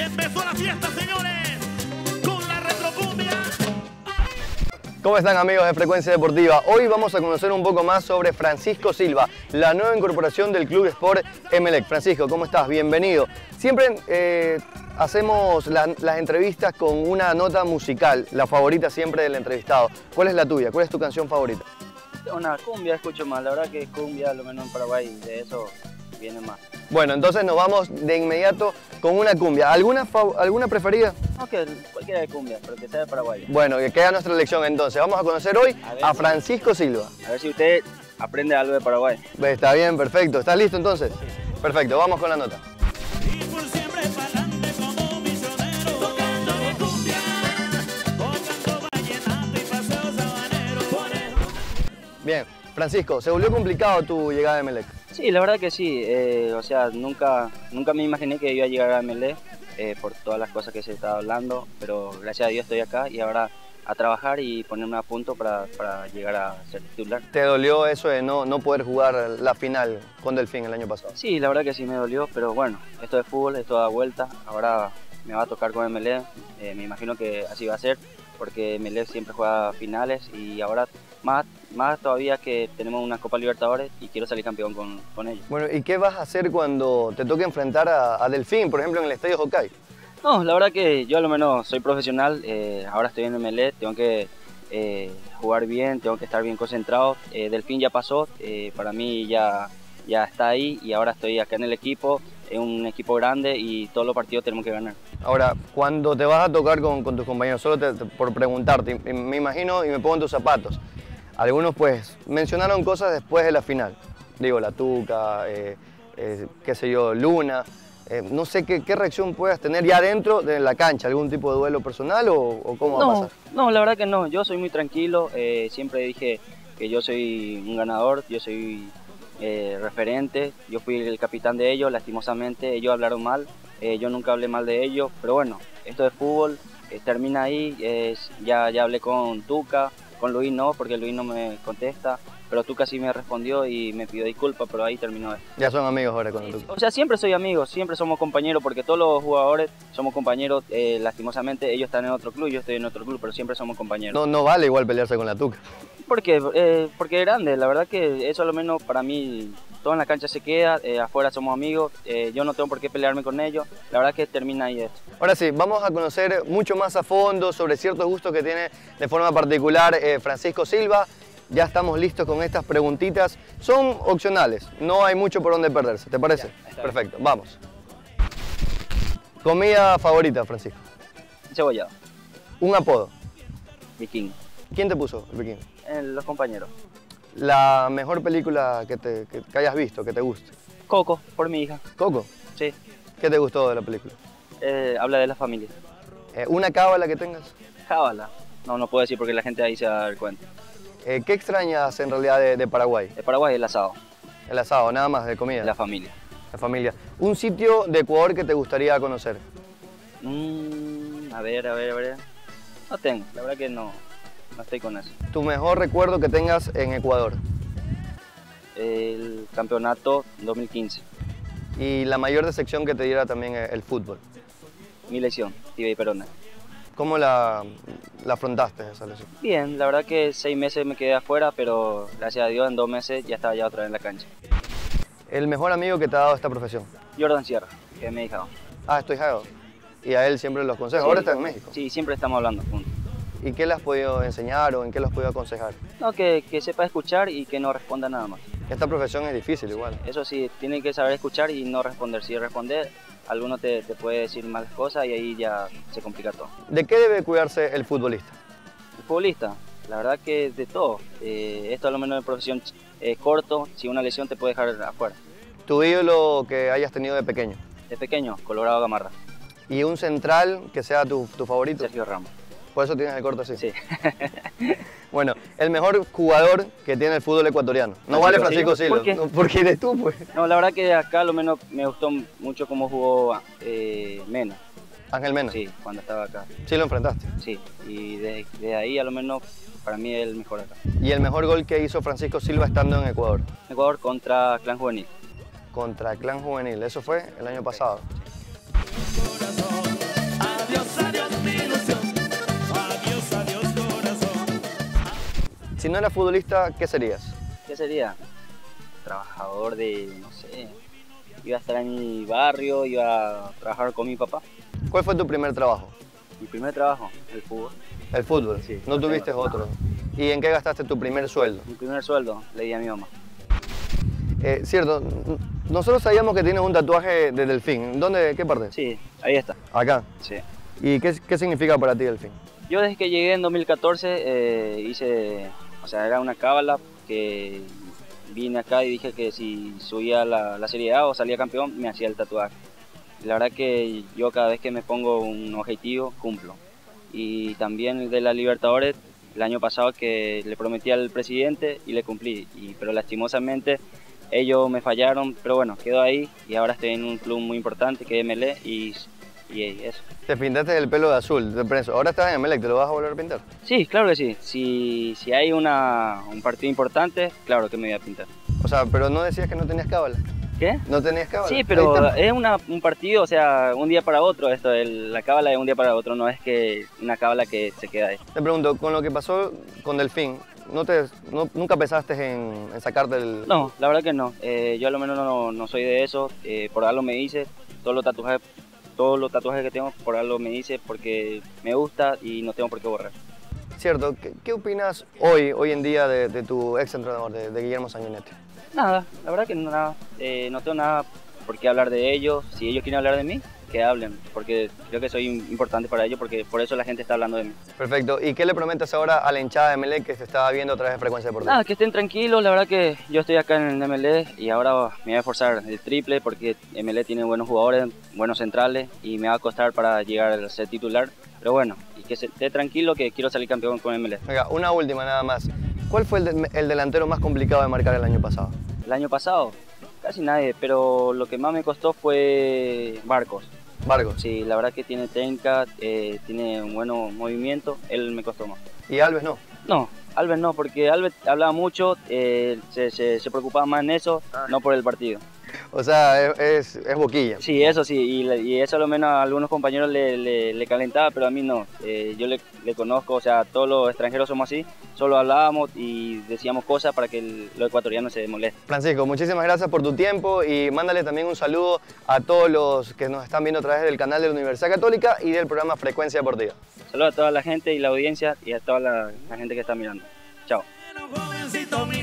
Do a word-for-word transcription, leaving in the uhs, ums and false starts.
empezó la fiesta, señores, con la retrocumbia. ¿Cómo están, amigos de Frecuencia Deportiva? Hoy vamos a conocer un poco más sobre Francisco Silva, la nueva incorporación del Club Sport Emelec. Francisco, ¿cómo estás? Bienvenido. Siempre eh, hacemos la, las entrevistas con una nota musical, la favorita siempre del entrevistado. ¿Cuál es la tuya? ¿Cuál es tu canción favorita? Una cumbia escucho más, la verdad que cumbia, lo menos en Paraguay, de eso viene más. Bueno, entonces nos vamos de inmediato con una cumbia. ¿Alguna, alguna preferida? No, que cualquiera de cumbia, pero que sea de Paraguay. Bueno, que queda nuestra elección entonces. Vamos a conocer hoy a, ver, a Francisco Silva. A ver si usted aprende algo de Paraguay. Está bien, perfecto. ¿Estás listo entonces? Sí. Perfecto, vamos con la nota. Bien, Francisco, ¿se volvió complicado tu llegada a Emelec? Sí, la verdad que sí, eh, o sea, nunca, nunca me imaginé que iba a llegar a Emelec eh, por todas las cosas que se estaba hablando, pero gracias a Dios estoy acá y ahora a trabajar y ponerme a punto para, para llegar a ser titular. ¿Te dolió eso de no, no poder jugar la final con Delfín el año pasado? Sí, la verdad que sí me dolió, pero bueno, esto es fútbol, esto da vuelta, ahora me va a tocar con Emelec, eh, me imagino que así va a ser, porque Emelec siempre juega finales y ahora más, más todavía que tenemos una Copa Libertadores y quiero salir campeón con, con ellos. Bueno, ¿y qué vas a hacer cuando te toque enfrentar a, a Delfín, por ejemplo, en el Estadio Hokkaido? No, la verdad que yo a lo menos soy profesional, eh, ahora estoy en Emelec, tengo que eh, jugar bien, tengo que estar bien concentrado. Eh, Delfín ya pasó, eh, para mí ya, ya está ahí y ahora estoy acá en el equipo, es un equipo grande y todos los partidos tenemos que ganar. Ahora, cuando te vas a tocar con, con tus compañeros, solo te, te, por preguntarte, me imagino y me pongo en tus zapatos, algunos pues mencionaron cosas después de la final, digo, la Tuca, eh, eh, qué sé yo, Luna, eh, no sé qué, qué reacción puedas tener ya dentro de la cancha, algún tipo de duelo personal o, o cómo no, va a pasar. No, la verdad que no, yo soy muy tranquilo, eh, siempre dije que yo soy un ganador, yo soy eh, referente, yo fui el capitán de ellos, lastimosamente ellos hablaron mal, eh, yo nunca hablé mal de ellos, pero bueno, esto es fútbol, eh, termina ahí, eh, ya, ya hablé con Tuca, con Luis no, porque Luis no me contesta, pero Tuca sí me respondió y me pidió disculpas, pero ahí terminó esto. Ya son amigos ahora con el Tuca. O sea, siempre soy amigo, siempre somos compañeros, porque todos los jugadores somos compañeros, eh, lastimosamente ellos están en otro club, yo estoy en otro club, pero siempre somos compañeros. No, no vale igual pelearse con la Tuca. ¿Por qué? Eh, porque es grande, la verdad que eso a lo menos para mí, todo en la cancha se queda, eh, afuera somos amigos, eh, yo no tengo por qué pelearme con ellos, la verdad que termina ahí esto. Ahora sí, vamos a conocer mucho más a fondo sobre ciertos gustos que tiene de forma particular eh, Francisco Silva. Ya estamos listos con estas preguntitas, son opcionales, no hay mucho por donde perderse, ¿te parece? Ya, perfecto, vamos. ¿Comida favorita, Francisco? Cebollado. ¿Un apodo? Viking. ¿Quién te puso el Viking? Eh, los compañeros. ¿La mejor película que, te, que, que hayas visto, que te guste? Coco, por mi hija. ¿Coco? Sí. ¿Qué te gustó de la película? Eh, habla de la familia. Eh, ¿Una cábala que tengas? Cábala. No, no puedo decir porque la gente ahí se va a dar cuenta. Eh, ¿Qué extrañas en realidad de, de Paraguay? De Paraguay el asado. El asado, nada más, de comida. La familia. La familia. ¿Un sitio de Ecuador que te gustaría conocer? Mm, a ver, a ver, a ver. No tengo, la verdad que no, no estoy con eso. ¿Tu mejor recuerdo que tengas en Ecuador? El campeonato dos mil quince. ¿Y la mayor decepción que te diera también el fútbol? Mi lesión, tibia y peroné. ¿Cómo la, la afrontaste esa lesión? Bien, la verdad que seis meses me quedé afuera, pero gracias a Dios en dos meses ya estaba ya otra vez en la cancha. ¿El mejor amigo que te ha dado esta profesión? Jordan Sierra, que me dijo. Ah, estoy hijado. Y a él siempre los consejos. Sí, ahora está en México. Sí, siempre estamos hablando juntos. ¿Y qué le has podido enseñar o en qué le has podido aconsejar? No, que, que sepa escuchar y que no responda nada más. Esta profesión es difícil igual. Eso sí, tiene que saber escuchar y no responder. Si responder, alguno te, te puede decir malas cosas y ahí ya se complica todo. ¿De qué debe cuidarse el futbolista? El futbolista, la verdad que de todo. Eh, esto a lo menos de profesión es corto, si una lesión te puede dejar afuera. ¿Tu ídolo que hayas tenido de pequeño? De pequeño, Colorado Gamarra. ¿Y un central que sea tu, tu favorito? Sergio Ramos. ¿Por eso tienes el corto así? Sí. Bueno, el mejor jugador que tiene el fútbol ecuatoriano. No vale Francisco Silva. ¿Por qué? No, porque eres tú, pues. No, la verdad que acá lo menos me gustó mucho cómo jugó eh, Mena. Ángel Mena. Sí, cuando estaba acá. Sí lo enfrentaste. Sí, y de, de ahí a lo menos para mí es el mejor acá. ¿Y el mejor gol que hizo Francisco Silva estando en Ecuador? Ecuador contra Clan Juvenil. Contra Clan Juvenil, eso fue el año pasado. Sí. corazón. Adiós, adiós, mi ilusión. Adiós, adiós, corazón. Si no eras futbolista, ¿qué serías? ¿Qué sería? Trabajador de, no sé, iba a estar en mi barrio, iba a trabajar con mi papá. ¿Cuál fue tu primer trabajo? Mi primer trabajo, el fútbol. El fútbol. Sí. ¿No tuviste otro? ¿Y en qué gastaste tu primer sueldo? Mi primer sueldo le di a mi mamá. Eh, cierto, n- nosotros sabíamos que tienes un tatuaje de delfín. ¿Dónde? ¿Qué parte? Sí, ahí está. Acá. Sí. ¿Y qué, qué significa para ti delfín? Yo desde que llegué en dos mil catorce eh, hice, o sea, era una cábala que vine acá y dije que si subía la, la Serie A o salía campeón me hacía el tatuaje. La verdad que yo cada vez que me pongo un objetivo cumplo. Y también el de la Libertadores, el año pasado que le prometí al presidente y le cumplí, y, pero lastimosamente ellos me fallaron, pero bueno, quedó ahí y ahora estoy en un club muy importante que es M L E y, y eso. Te pintaste el pelo de azul, de prensa. Ahora estás en Emelec, ¿te lo vas a volver a pintar? Sí, claro que sí. Si, si hay una, un partido importante, claro que me voy a pintar. O sea, pero no decías que no tenías cábala. ¿Qué? ¿No tenías cábala? Sí, Ahí pero está. es una, un partido, o sea, un día para otro esto, el- la cábala de un día para otro, no es que una cábala que se queda ahí. Te pregunto, con lo que pasó con Delfín, ¿no te, no- ¿nunca pensaste en, en sacarte el...? No, la verdad que no. Eh, yo a lo menos no, no soy de eso, eh, por algo me hice, todos los tatuajes, todos los tatuajes que tengo por algo me hice porque me gusta y no tengo por qué borrar. Cierto, ¿qué, qué opinas hoy, hoy en día de, de tu ex entrenador, de, de Guillermo Sanguinetti? Nada, la verdad que nada, eh, no tengo nada por qué hablar de ellos. Si ellos quieren hablar de mí, que hablen, porque creo que soy importante para ellos, porque por eso la gente está hablando de mí. Perfecto. ¿Y qué le prometes ahora a la hinchada de Emelec que se está viendo a través de Frecuencia Deportiva? Nada, que estén tranquilos, la verdad que yo estoy acá en el M L E y ahora me voy a esforzar el triple porque M L E tiene buenos jugadores, buenos centrales y me va a costar para llegar a ser titular. Pero bueno, y que se esté tranquilo que quiero salir campeón con M L E. Venga, una última nada más. ¿Cuál fue el, de- el delantero más complicado de marcar el año pasado? El año pasado, casi nadie, pero lo que más me costó fue Barcos. Vargas. Sí, la verdad que tiene técnica, eh, tiene un buen movimiento, él me costó más. Y Alves no. No, Alves no, porque Alves hablaba mucho, eh, se, se, se preocupaba más en eso, no por el partido. O sea, es, es, es boquilla. Sí, eso sí, y, le- y eso a lo menos a algunos compañeros le, le, le calentaba, pero a mí no. Eh, yo le, le conozco, o sea, todos los extranjeros somos así, solo hablábamos y decíamos cosas para que el, los ecuatorianos se molesten. Francisco, muchísimas gracias por tu tiempo y mándale también un saludo a todos los que nos están viendo a través del canal de la Universidad Católica y del programa Frecuencia Deportiva. Saludos a toda la gente y la audiencia y a toda la, la gente que está mirando. Chao. Jovencito, mi